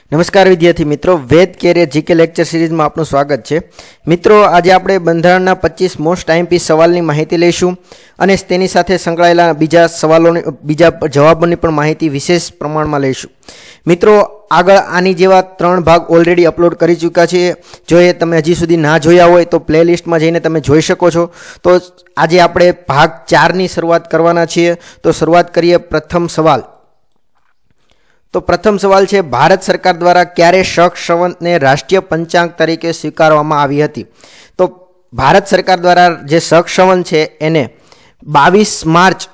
નમસ્કાર વિદ્યાર્થી મિત્રો, વેદ કેરિયર જીકે લેક્ચર સિરીઝમાં આપનું સ્વાગત છે। મિત્રો, આજે આપણે બંધારણના 25 મોસ્ટ આઈએમપી સવાલની માહિતી લઈશું અને તેની સાથે સંકળાયેલા બીજા જવાબોની પણ માહિતી વિશેષ પ્રમાણમાં લઈશું। મિત્રો, આગળ આની જેવા 3 ભાગ ઓલરેડી અપલોડ કરી ચૂક્યા છે। જો એ તમે હજી સુધી ના જોયા હોય તો પ્લેલિસ્ટમાં જઈને તમે જોઈ શકો છો। તો આજે આપણે ભાગ 4ની શરૂઆત કરવાના છીએ। તો શરૂઆત કરીએ પ્રથમ સવાલ। तो प्रथम सवाल है, भारत सरकार द्वारा क्यारे शक संवत ने राष्ट्रीय पंचांग तरीके स्वीकारवामां आवी हती। तो भारत सरकार द्वारा जे शक संवत है एने 22 मार्च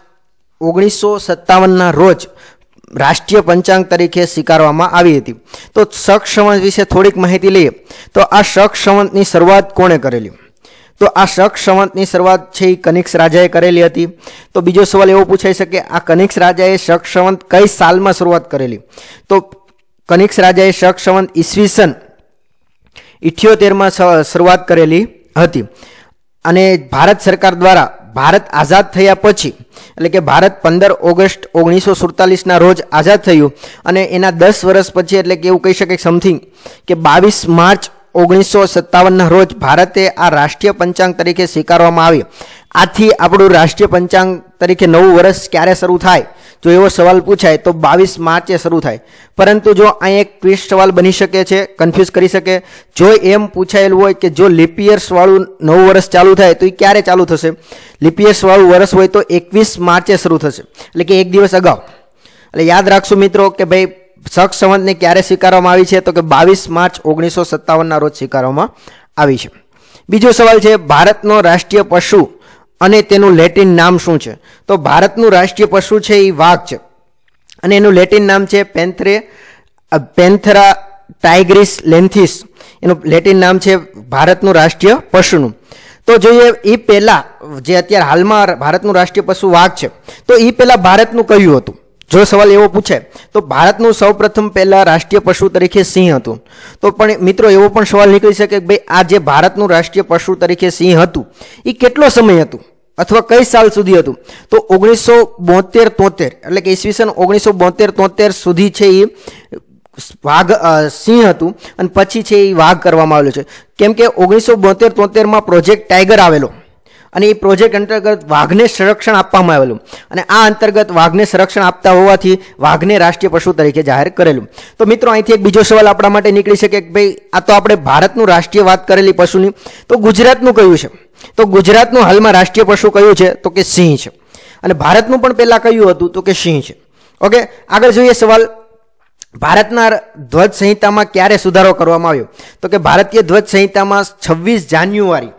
1957 ना रोज राष्ट्रीय पंचांग तरीके स्वीकारवामां आवी हती। तो शक संवत विषे थोड़ीक माहिती लईए। तो आ शक संवतनी शरूआत कोणे करेली? तो आ शक संवतनी शरूआत छे कनिष्क राजाए करेली हती। तो बीजो सवाल एवो पूछाई शके, आ कनिष्क राजाए शक संवत कई सालमां शरूआत करेली? तो कनिष्क राजाए शक संवत ईस्वीसन 78 में शरूआत करेली हती। अने भारत सरकार द्वारा भारत आजाद थया पछी એટલે કે ભારત 15 ઓગસ્ટ 1947 ના રોજ આઝાદ થયું અને એના 10 વર્ષ પછી એટલે કે એવું કહી શકાય સમથિંગ કે 22 માર્ચ 1957 ના રોજ ભારતે આ રાષ્ટ્રીય પંચાંગ તરીકે સ્વીકારવામાં આવી। આથી આપણું રાષ્ટ્રીય પંચાંગ તરીકે નવું વર્ષ ક્યારે શરૂ થાય? જો એવો સવાલ પૂછાય તો 22 માર્ચે શરૂ થાય। પરંતુ જો અહીં એક ટ્વિસ્ટ સવાલ બની શકે છે, કન્ફ્યુઝ કરી શકે। જો એમ પૂછાયેલું હોય કે જો લીપ યર્સ વાળું નવું વર્ષ ચાલુ થાય તો એ ક્યારે ચાલુ થશે? લીપ યર્સ વાળું વર્ષ હોય તો 21 માર્ચે શરૂ થશે, એટલે કે એક દિવસ અગાઉ। એટલે યાદ રાખશો મિત્રો કે ભાઈ શક સંવત ने क्यारे स्वीकारवामां आवी छे? तो कि 22 मार्च 1957 ना रोज स्वीकारवामां आवी छे। बीजो सवाल छे, भारतनो राष्ट्रीय पशु अने तेनुं लेटिन नाम शुं छे? तो भारतनुं राष्ट्रीय पशु छे ई वाघ छे अने एनुं लेटिन नाम छे पेंथेरा टाइग्रिस लेंथिस। एनुं लेटिन नाम छे भारतनुं राष्ट्रीय पशुनुं। तो जोईए ई पहेला जे अत्यारे हालमां भारतनुं राष्ट्रीय पशु वाघ छे, तो ई पहेला भारतनुं कयुं हतुं? जो सवाल एवो पूछे तो भारतनुं सौप्रथम पहला राष्ट्रीय पशु तरीके सिंह हतुं। तो पण मित्रों एवो पण सवाल निकળી શકે કે ભાઈ આ જે ભારતનું રાષ્ટ્રીય પશુ તરીકે સિંહ હતું એ કેટલો સમય હતું અથવા કઈ સાલ સુધી હતું? તો 1972-73 એટલે કે ઈસવીસન 1972-73 સુધી છે એ વાઘ સિંહ હતું અને પછી છે એ વાઘ કરવામાં આવેલો છે। કેમ કે 1972-73 માં પ્રોજેક્ટ ટાઈગર આવેલો અને એ પ્રોજેક્ટ અંતર્ગત વાઘને સંરક્ષણ આપવામાં આવેલું અને આ અંતર્ગત વાઘને સંરક્ષણ આપતા હોવાથી વાઘને રાષ્ટ્રીય પશુ તરીકે જાહેર કરેલું। તો મિત્રો અહીંથી એક બીજો સવાલ આપણા માટે નીકળી શકે કે ભાઈ આ તો આપણે ભારતનું રાષ્ટ્રીય વાત કરેલી પશુની, તો ગુજરાતનું કયું છે? તો ગુજરાતનું હાલમાં રાષ્ટ્રીય પશુ કયું છે? તો કે સિંહ છે। અને ભારતનું પણ પહેલા કયું હતું? તો કે સિંહ છે। ઓકે, આગળ જોઈએ સવાલ, ભારતના ધ્વજ સંહિતામાં ક્યારે સુધારો કરવામાં આવ્યો? તો કે ભારતીય ધ્વજ સંહિતામાં 26 જાન્યુઆરી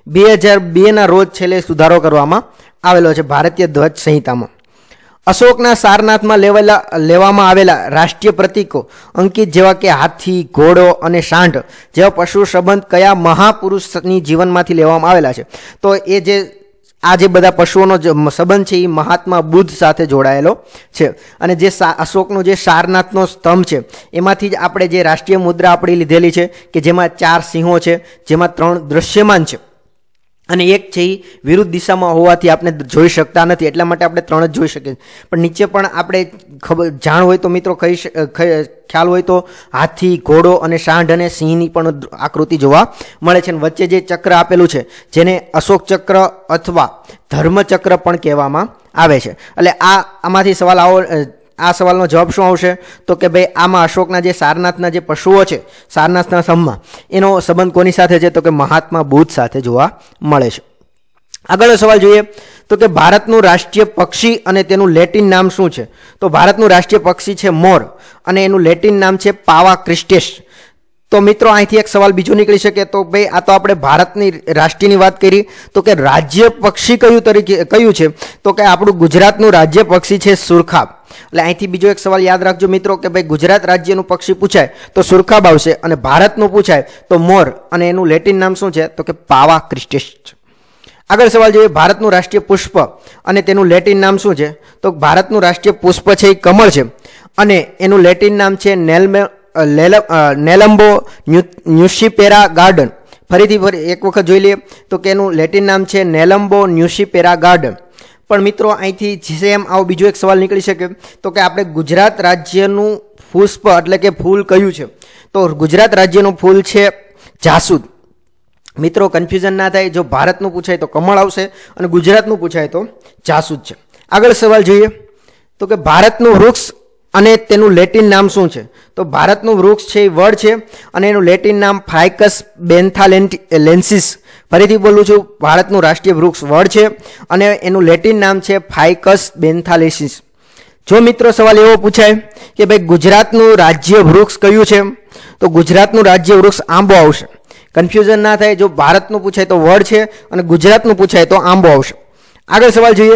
2002 ના રોજ છેલ્લે સુધારો કરવામાં આવેલો છે ભારતીય ધ્વજ સંહિતામાં। અશોકના સારનાથમાં લેવામાં આવેલા રાષ્ટ્રીય પ્રતીકો અંકિત જેવા કે હાથી, ઘોડો અને સાંઢ જેવા પશુ સંબંધ કયા મહાપુરુષની જીવનમાંથી લેવામાં આવેલા છે? તો એ જે આ જે બધા પશુઓનો સંબંધ છે એ મહાત્મા બુદ્ધ સાથે જોડાયેલો છે। અને જે અશોકનો જે સારનાથનો સ્તંભ છે એમાંથી જ આપણે જે રાષ્ટ્રીય મુદ્રા આપણી લીધેલી છે કે જેમાં 4 સિંહો છે, જેમાં 3 દૃશ્યમાન છે અને એક છે એ વિરુદ્ધ દિશામાં હોવાથી આપણે જોઈ શકતા નથી, એટલા માટે આપણે 3 જ જોઈ શકીએ। પણ નીચે પણ આપણે જાણ હોય તો મિત્રો ખ્યાલ હોય તો હાથી, ઘોડો અને સાંઢ અને સિંહની પણ આકૃતિ જોવા મળે છે। અને વચ્ચે જે ચક્ર આપેલું છે જેને અશોક ચક્ર અથવા ધર્મ ચક્ર પણ કહેવામાં આવે છે। એટલે આમાંથી સવાલ આ સવાલનો જવાબ શું આવશે? તો કે ભાઈ આમાં અશોકના જે સારનાથના જે પશુઓ છે સારનાથના સ્તંભમાં એનો સંબંધ કોની સાથે છે? તો કે મહાત્મા બુદ્ધ સાથે જોવા મળે છે। આગળનો સવાલ જોઈએ તો કે ભારતનું રાષ્ટ્રીય પક્ષી અને તેનું લેટિન નામ શું છે? તો ભારતનું રાષ્ટ્રીય પક્ષી છે મોર અને એનું લેટિન નામ છે પાવા ક્રિસ્ટેસ। તો મિત્રો અહીંથી એક સવાલ બીજો નીકળી શકે, તો ભાઈ આ તો આપણે ભારતની રાષ્ટ્રીયની વાત કરી, તો કે રાજ્ય પક્ષી કયું છે? તો કે આપણું ગુજરાતનું રાજ્ય પક્ષી છે સુરખાબ। એટલે અહીંથી બીજો એક સવાલ યાદ રાખજો મિત્રો કે ભાઈ ગુજરાત રાજ્યનું પક્ષી પૂછાય તો સુરખાબ આવશે અને ભારતનું પૂછાય તો મોર અને એનું લેટિન નામ શું છે? તો કે પાવા ક્રિસ્ટેસ। આગળ સવાલ જોઈએ, ભારતનું રાષ્ટ્રીય પુષ્પ અને તેનું લેટિન નામ શું છે? તો ભારતનું રાષ્ટ્રીય પુષ્પ છે એ કમળ છે અને એનું લેટિન નામ છે નેલમ્બો ન્યુસિપેરા ગાર્ડન। ફરીથી એક વખત જોઈ લઈએ તો કે એનું લેટિન નામ છે નેલમ્બો ન્યુસિપેરા ગાર્ડન। પણ મિત્રો અહીંથી સેમ આવો બીજો એક સવાલ નીકળી શકે તો કે આપણે ગુજરાત રાજ્યનું પુષ્પ એટલે કે ફૂલ કયું છે? તો ગુજરાત રાજ્યનું ફૂલ છે જાસૂદ. મિત્રો કન્ફ્યુઝન ના થાય, જો ભારતનું પૂછાય તો કમળ આવશે અને ગુજરાતનું પૂછાય તો જાસૂદ છે. આગળ સવાલ જોઈએ તો કે ભારતનું વૃક્ષ અને તેનું લેટિન નામ શું છે? તો ભારતનું વૃક્ષ છે એ વડ છે અને એનું લેટિન નામ ફાઇકસ બેન્થાલેન્સિસ. ફરીથી બોલું છું, ભારતનું રાષ્ટ્રીય વૃક્ષ વડ છે અને એનું લેટિન નામ છે ફાઇકસ બેન્થાલેન્સિસ. જો મિત્રો સવાલ એવો પૂછાય કે ભાઈ ગુજરાતનું રાજ્ય વૃક્ષ કયું છે? તો ગુજરાતનું રાજ્ય વૃક્ષ આંબો આવશે. કન્ફ્યુઝન ના થાય, જો ભારતનું પૂછાય તો વડ છે અને ગુજરાતનું પૂછાય તો આંબો આવશે. આગળ સવાલ જોઈએ,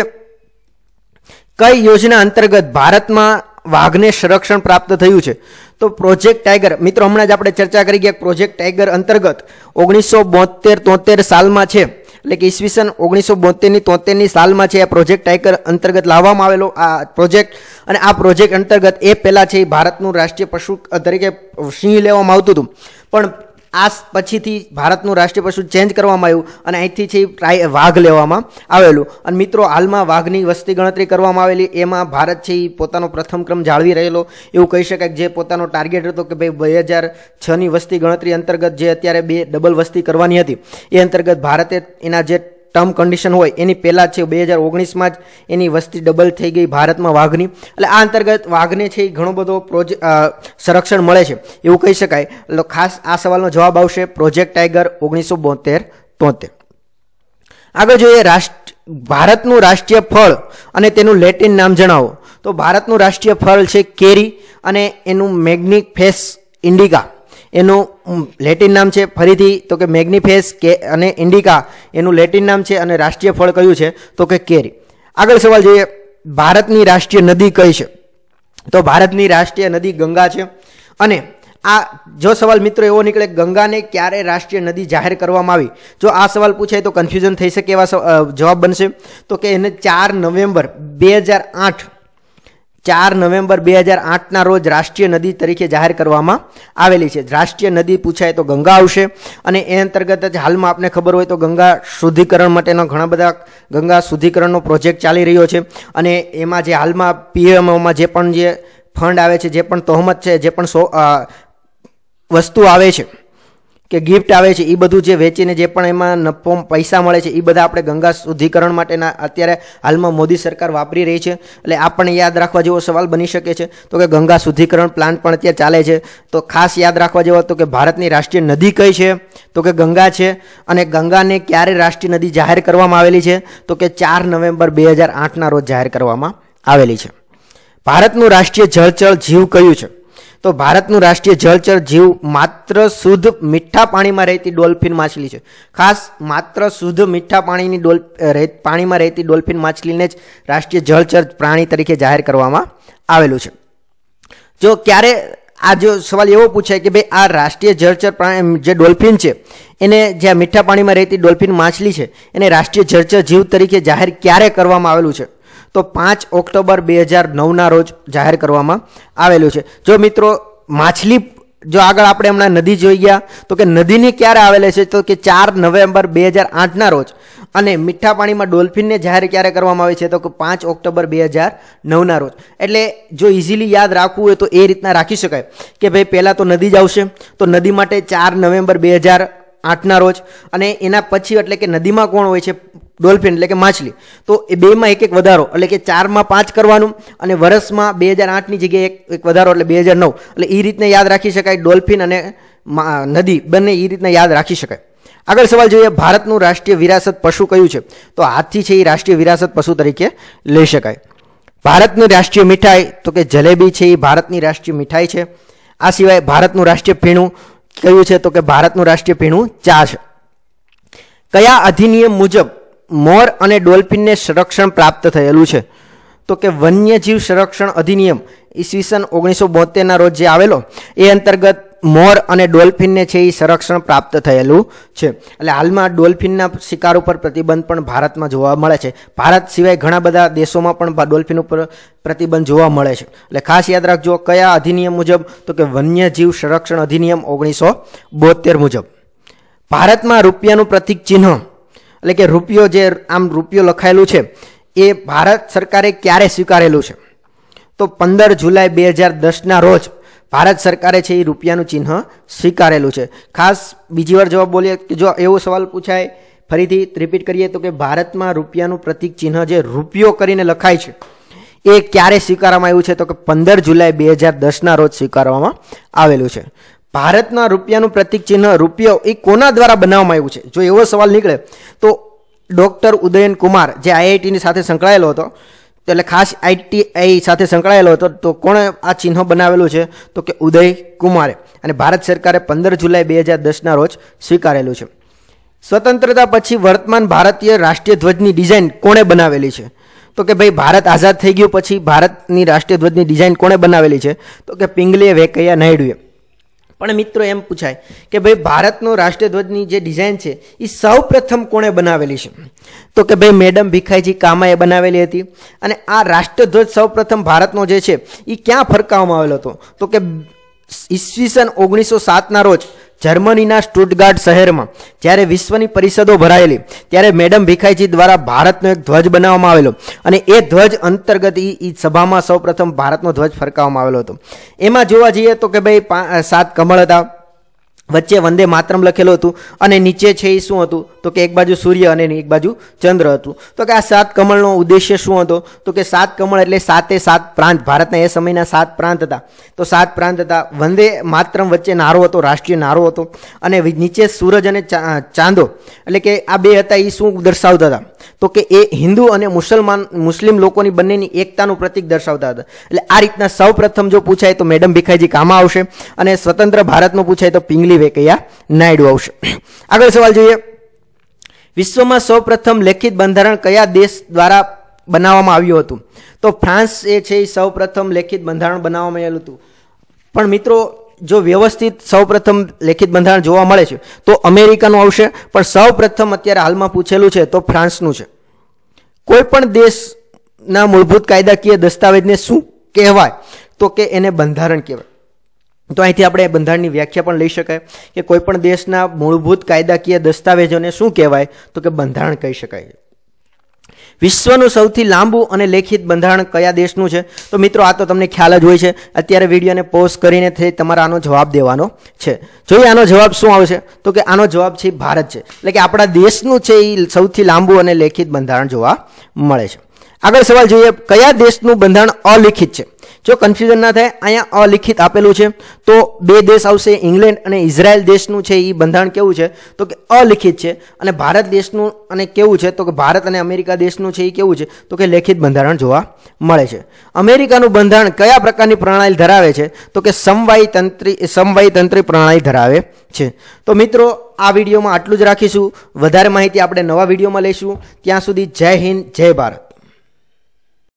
કઈ યોજના અંતર્ગત ભારતમાં વાઘને સંરક્ષણ પ્રાપ્ત થયું છે? તો પ્રોજેક્ટ ટાઈગર. મિત્રો હમણાં જ આપણે ચર્ચા કરી ગયા, પ્રોજેક્ટ ટાઈગર અંતર્ગત 1972-73 સાલમાં છે, એટલે કે ઈસવીસન 1972-73 સાલમાં છે આ પ્રોજેક્ટ ટાઈગર અંતર્ગત લાવવામાં આવેલો આ પ્રોજેક્ટ. અને આ પ્રોજેક્ટ અંતર્ગત એ પહેલા છે ભારતનું રાષ્ટ્રીય પશુ તરીકે સિંહ લેવામાં આવતું હતું, પણ આ પછીથી ભારતનું રાષ્ટ્રીય પશુ ચેન્જ કરવામાં આવ્યું અને અહીંથી છે વાઘ લેવામાં આવેલું. અને મિત્રો હાલમાં વાઘની વસ્તી ગણતરી કરવામાં આવેલી, એમાં ભારત છે એ પોતાનો પ્રથમ ક્રમ જાળવી રહેલો એવું કહી શકાય. જે પોતાનો ટાર્ગેટ હતો કે ભાઈ 2006ની વસ્તી ગણતરી અંતર્ગત જે અત્યારે 2 ડબલ વસ્તી કરવાની હતી, એ અંતર્ગત ભારતે એના જે ટર્મ કન્ડિશન હોય એની પહેલાં છે 2019માં જ એની વસ્તી ડબલ થઈ ગઈ ભારતમાં વાઘની. એટલે આ અંતર્ગત વાઘને છે એ ઘણો બધો સંરક્ષણ મળે છે એવું કહી શકાય. એટલે ખાસ આ સવાલનો જવાબ આવશે પ્રોજેક્ટ ટાઈગર 1972-73. આગળ જોઈએ, ભારતનું રાષ્ટ્રીય ફળ અને તેનું લેટિન નામ જણાવો. તો ભારતનું રાષ્ટ્રીય ફળ છે કેરી અને એનું મેગ્નિફેસ ઇન્ડિકા એનું લેટિન નામ છે. ફરીથી તો કે મેગ્નિફેસ કે અને ઇન્ડિકા એનું લેટિન નામ છે અને રાષ્ટ્રીય ફળ કયું છે? તો કે કેરી. આગળ સવાલ જોઈએ, ભારતની રાષ્ટ્રીય નદી કઈ છે? તો ભારતની રાષ્ટ્રીય નદી ગંગા છે. અને આ જો સવાલ મિત્રો એવો નીકળે, ગંગાને ક્યારે રાષ્ટ્રીય નદી જાહેર કરવામાં આવી? જો આ સવાલ પૂછાય તો કન્ફ્યુઝન થઈ શકે એવા જવાબ બનશે. તો કે એને 4 નવેમ્બર 2008ના રોજ રાષ્ટ્રીય નદી તરીકે જાહેર કરવામાં આવેલી છે. રાષ્ટ્રીય નદી પૂછાય તો ગંગા આવશે. અને એ અંતર્ગત જ હાલમાં આપને ખબર હોય તો ગંગા શુદ્ધિકરણ માટેનો ઘણા બધા ગંગા શુદ્ધિકરણનો પ્રોજેક્ટ ચાલી રહ્યો છે. અને એમાં જે હાલમાં પીએમઓમાં જે પણ જે ફંડ આવે છે, જે પણ તહોમત છે, જે પણ વસ્તુ આવે છે કે ગિફ્ટ આવે છે, એ બધું જે વેચીને જે પણ એમાં નફો પૈસા મળે છે, એ બધા આપણે ગંગા શુદ્ધિકરણ માટેના અત્યારે હાલમાં મોદી સરકાર વાપરી રહી છે. એટલે આપણને યાદ રાખવા જેવો સવાલ બની શકે છે. તો કે ગંગા શુદ્ધિકરણ પ્લાન્ટ પણ અત્યારે ચાલે છે. તો ખાસ યાદ રાખવા જેવો તો કે ભારતની રાષ્ટ્રીય નદી કઈ છે? તો કે ગંગા છે. અને ગંગાને ક્યારે રાષ્ટ્રીય નદી જાહેર કરવામાં આવેલી છે? તો કે 4 નવેમ્બર 2008ના રોજ જાહેર કરવામાં આવેલી છે. ભારતનું રાષ્ટ્રીય જળચર જીવ કયું છે? તો ભારતનું રાષ્ટ્રીય જળચર જીવ માત્ર શુદ્ધ મીઠા પાણીમાં રહેતી ડોલ્ફિન માછલી છે. ખાસ માત્ર શુદ્ધ મીઠા પાણીમાં રહેતી ડોલ્ફિન માછલીને જ રાષ્ટ્રીય જળચર પ્રાણી તરીકે જાહેર કરવામાં આવેલું છે. જો ક્યારે આ જો સવાલ એવો પૂછાય કે ભાઈ આ રાષ્ટ્રીય જળચર પ્રાણી જે ડોલ્ફિન છે એને જ્યાં મીઠા પાણીમાં રહેતી ડોલ્ફિન માછલી છે એને રાષ્ટ્રીય જળચર જીવ તરીકે જાહેર ક્યારે કરવામાં આવેલું છે? તો 5 ઓક્ટોબર 2009ના રોજ જાહેર કરવામાં આવેલું છે. જો મિત્રો માછલી જો આગળ આપણે હમણાં નદી જોઈ ગયા તો કે નદીની ક્યારે આવેલી છે? તો કે 4 નવેમ્બર 2008ના રોજ. અને મીઠા પાણીમાં ડોલ્ફિનને જાહેર ક્યારે કરવામાં આવે છે? તો કે 5 ઓક્ટોબર 2009ના રોજ. એટલે જો ઇઝીલી યાદ રાખવું હોય તો એ રીતના રાખી શકાય કે ભાઈ પહેલાં તો નદી જ આવશે. તો નદી માટે 4 નવેમ્બર 2008ના રોજ. અને એના પછી એટલે કે નદીમાં કોણ હોય છે? ડોલ્ફિન એટલે કે માછલી. તો એ બેમાં એક વધારો એટલે કે 4માં 5 કરવાનું અને વર્ષમાં 2008ની જગ્યાએ એક વધારો એટલે 2009. એટલે એ રીતને યાદ રાખી શકાય. ડોલ્ફિન અને નદી બંને એ રીતના યાદ રાખી શકાય. આગળ સવાલ જોઈએ, ભારતનું રાષ્ટ્રીય વિરાસત પશુ કયું છે? તો હાથી છે એ રાષ્ટ્રીય વિરાસત પશુ તરીકે લઈ શકાય. ભારતની રાષ્ટ્રીય મીઠાઈ તો કે જલેબી છે એ ભારતની રાષ્ટ્રીય મીઠાઈ છે. આ સિવાય ભારતનું રાષ્ટ્રીય પીણું કયું છે? તો કે ભારતનું રાષ્ટ્રીય પીણું ચા છે. કયા અધિનિયમ મુજબ મોર અને ડોલ્ફિનને સંરક્ષણ પ્રાપ્ત થયેલું છે? તો કે વન્યજીવ સંરક્ષણ અધિનિયમ ઈસવીસન 1972ના રોજ જે આવેલો એ અંતર્ગત મોર અને ડોલ્ફિનને છે એ સંરક્ષણ પ્રાપ્ત થયેલું છે. એટલે હાલમાં ડોલ્ફિનના શિકાર ઉપર પ્રતિબંધ પણ ભારતમાં જોવા મળે છે. ભારત સિવાય ઘણા બધા દેશોમાં પણ ડોલ્ફિન ઉપર પ્રતિબંધ જોવા મળે છે. એટલે ખાસ યાદ રાખજો કયા અધિનિયમ મુજબ? તો કે વન્યજીવ સંરક્ષણ અધિનિયમ 1972 મુજબ. ભારતમાં રૂપિયાનું પ્રતીક ચિહ્ન એટલે કે રૂપિયો જે આમ રૂપિયો લખાયેલું છે એ ભારત સરકારે ક્યારે સ્વીકારેલું છે? તો 15 જુલાઈ 2010ના રોજ ભારત સરકારે છે એ રૂપિયાનું ચિહ્ન સ્વીકારેલું છે. ખાસ બીજી વાર જવાબ બોલીએ કે જો એવો સવાલ પૂછાય, ફરીથી રિપીટ કરીએ તો કે ભારતમાં રૂપિયાનું પ્રતીક ચિહ્ન જે રૂપિયો કરીને લખાય છે એ ક્યારે સ્વીકારવામાં આવ્યું છે? તો કે 15 જુલાઈ 2010ના રોજ સ્વીકારવામાં આવેલું છે. ભારતના રૂપિયાનું પ્રતીક ચિહ્ન રૂપિયો એ કોના દ્વારા બનાવવામાં આવ્યું છે? જો એવો સવાલ નીકળે તો ડૉક્ટર ઉદયન કુમાર જે આઈઆઈટીની સાથે સંકળાયેલો હતો, એટલે ખાસ આઈટીઆઈ સાથે સંકળાયેલો હતો, તો કોણે આ ચિહ્ન બનાવેલું છે? તો કે ઉદય કુમારે. અને ભારત સરકારે 15 જુલાઈ 2010ના રોજ સ્વીકારેલું છે. સ્વતંત્રતા પછી વર્તમાન ભારતીય રાષ્ટ્રીય ધ્વજની ડિઝાઇન કોણે બનાવેલી છે? તો કે ભાઈ ભારત આઝાદ થઈ ગયું પછી ભારતની રાષ્ટ્રીય ધ્વજની ડિઝાઇન કોણે બનાવેલી છે? તો કે પિંગલીએ વેંકૈયા નાયડુએ. પણ મિત્રો એમ પૂછાય કે ભાઈ ભારતનો રાષ્ટ્રીય ધ્વજની જે ડિઝાઇન છે એ સૌ પ્રથમ કોણે બનાવેલી છે? તો કે ભાઈ મેડમ ભીખાઈજી કામાએ બનાવેલી હતી. અને આ રાષ્ટ્રધ્વજ સૌ પ્રથમ ભારતનો જે છે એ ક્યાં ફરકાવવામાં આવેલો હતો? તો કે ઈસવીસન 1907ના રોજ જર્મનીના સ્ટુટગાર્ટ શહેરમાં જ્યારે વિશ્વની પરિષદો ભરાયેલી ત્યારે મેડમ ભીખાઈજી દ્વારા ભારતનો એક ધ્વજ બનાવવામાં આવેલો અને એ ધ્વજ અંતર્ગત એ સભામાં સૌપ્રથમ ભારતનો ધ્વજ ફરકાવવામાં આવેલો હતો. એમાં જોવા જઈએ તો કે ભાઈ 7 કમળ હતા, વચ્ચે વંદે માતરમ લખેલું હતું અને નીચે છે એ શું હતું? તો કે એક બાજુ સૂર્ય અને એક બાજુ ચંદ્ર હતું. તો કે આ 7 કમળનો ઉદ્દેશ્ય શું હતો? તો કે 7 કમળ એટલે 7 પ્રાંત. ભારતના એ સમયના 7 પ્રાંત હતા, તો 7 પ્રાંત હતા. વંદે માતરમ વચ્ચે નારો હતો, રાષ્ટ્રીય નારો હતો, અને નીચે સૂરજ અને ચાંદો એટલે કે આ બે હતા એ શું દર્શાવતા હતા? તો કે એ હિન્દુ અને મુસ્લિમ લોકોની બંનેની એકતાનું પ્રતીક દર્શાવતા હતા. એટલે આ રીતના સૌ પ્રથમ જો પૂછાય તો મેડમ ભીખાઈજી કામા આવશે, અને સ્વતંત્ર ભારતમાં પૂછાય તો પિંગલી વેંકૈયા નાયડુ આવશે. આગળ સવાલ જોઈએ. વિશ્વમાં સૌ પ્રથમ લેખિત બંધારણ કયા દેશ દ્વારા બનાવવામાં આવ્યું હતું? તો ફ્રાન્સ એ છે એ સૌ પ્રથમ લેખિત બંધારણ બનાવવામાં આવેલું હતું. પણ મિત્રો જો વ્યવસ્થિત સૌ પ્રથમ લેખિત બંધારણ જોવા મળે છે તો અમેરિકાનું આવશે, પણ સૌ પ્રથમ અત્યારે હાલમાં પૂછેલું છે તો ફ્રાન્સનું છે. કોઈ પણ દેશના મૂળભૂત કાયદાકીય દસ્તાવેજને શું કહેવાય? તો કે એને બંધારણ કહેવાય. તો અહીંથી આપણે બંધારણની વ્યાખ્યા પણ લઈ શકાય કે કોઈ પણ દેશના મૂળભૂત કાયદાકીય દસ્તાવેજોને શું કહેવાય? તો કે બંધારણ કહી શકાય. વિશ્વનું સૌથી લાંબુ અને લેખિત બંધારણ કયા દેશનું છે? તો મિત્રો આ તો તમને ખ્યાલ જ હોય છે. અત્યારે વિડીયોને પોઝ કરીને તમારે આનો જવાબ દેવાનો છે. જોઈએ આનો જવાબ શું આવશે? તો કે આનો જવાબ છે ભારત છે. એટલે કે આપણા દેશનું છે એ સૌથી લાંબુ અને લેખિત બંધારણ જોવા મળે છે. આગળ સવાલ જોઈએ. કયા દેશનું બંધારણ અલિખિત છે? જો કન્ફ્યુઝન ના થાય, અહીંયા અલિખિત આપેલું છે તો 2 દેશ આવશે, ઇંગ્લેન્ડ અને ઇઝરાયલ દેશનું છે એ બંધારણ કેવું છે? તો કે અલિખિત છે. અને ભારત દેશનું અને કેવું છે? તો કે ભારત અને અમેરિકા દેશનું છે એ કેવું છે? તો કે લેખિત બંધારણ જોવા મળે છે. અમેરિકાનું બંધારણ કયા પ્રકારની પ્રણાલી ધરાવે છે? તો કે સમવાયી તંત્રી પ્રણાલી ધરાવે છે. તો મિત્રો આ વિડીયોમાં આટલું જ રાખીશું. વધારે માહિતી આપણે નવા વિડીયોમાં લઈશું. ત્યાં સુધી જય હિન્દ, જય ભારત.